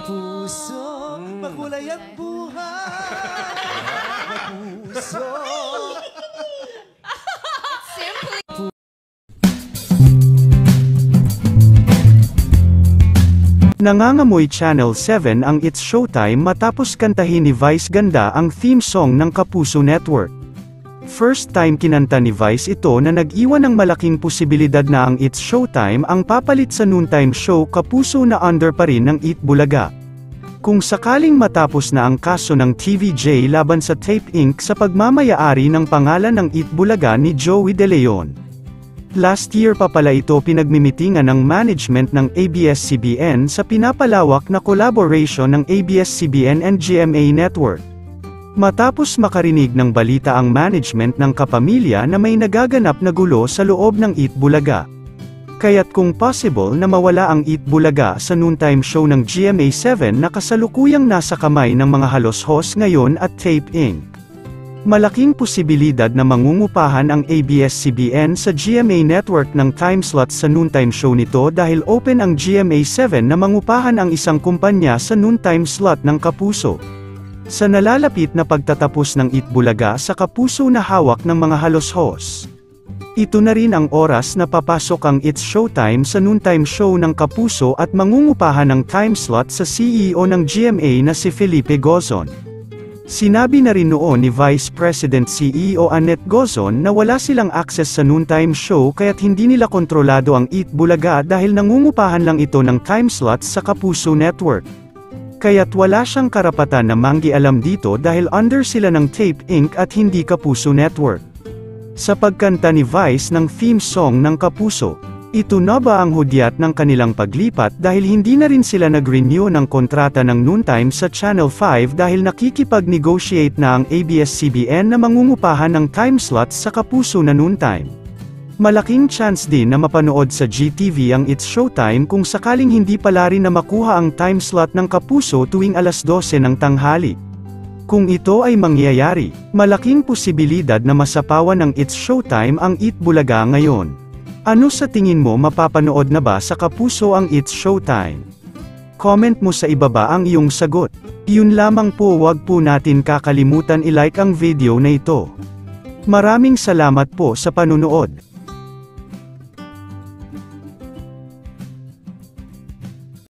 Puso, makulay ang buhay. Puso. Nangangamoy Channel 7 ang It's Showtime matapos kantahin ni Vice Ganda ang theme song ng Kapuso Network. First time kinanta ni Vice ito na nag-iwan ng malaking posibilidad na ang It's Showtime ang papalit sa noontime show Kapuso na under pa rin ng Eat Bulaga. Kung sakaling matapos na ang kaso ng TVJ laban sa Tape Inc. sa pagmamaya-ari ng pangalan ng Eat Bulaga ni Joey De Leon. Last year pa pala ito pinagmimitingan ng management ng ABS-CBN sa pinapalawak na collaboration ng ABS-CBN and GMA Network. Matapos makarinig ng balita ang management ng kapamilya na may nagaganap na gulo sa loob ng Eat Bulaga. Kaya't kung possible na mawala ang Eat Bulaga sa noontime show ng GMA7 na kasalukuyang nasa kamay ng mga halos-hos ngayon at Tape Inc. Malaking posibilidad na mangungupahan ang ABS-CBN sa GMA Network ng timeslot sa noontime show nito dahil open ang GMA7 na mangupahan ang isang kumpanya sa noontime slot ng Kapuso. Sa nalalapit na pagtatapos ng Eat Bulaga sa Kapuso na hawak ng mga halos-hos. Ito na rin ang oras na papasok ang It's Showtime sa noontime show ng Kapuso at mangungupahan ng timeslot sa CEO ng GMA na si Felipe Gozon. Sinabi na rin noon ni Vice President CEO Annette Gozon na wala silang access sa noontime show kaya't hindi nila kontrolado ang Eat Bulaga dahil nangungupahan lang ito ng timeslots sa Kapuso Network. Kaya't wala siyang karapatan na manggialam dito dahil under sila ng Tape Inc. at hindi Kapuso Network. Sa pagkanta ni Vice ng theme song ng Kapuso, ito na ba ang hudyat ng kanilang paglipat dahil hindi na rin sila nag-renew ng kontrata ng noontime sa Channel 5 dahil nakikipag-negotiate na ang ABS-CBN na mangungupahan ng timeslots sa Kapuso na noontime. Malaking chance din na mapanood sa GTV ang It's Showtime kung sakaling hindi pala rin na makuha ang timeslot ng Kapuso tuwing alas 12 ng tanghali. Kung ito ay mangyayari, malaking posibilidad na masapawan ng It's Showtime ang Eat Bulaga ngayon. Ano sa tingin mo, mapapanood na ba sa Kapuso ang It's Showtime? Comment mo sa ibaba ang iyong sagot. Yun lamang po, wag po natin kakalimutan i-like ang video na ito. Maraming salamat po sa panunood.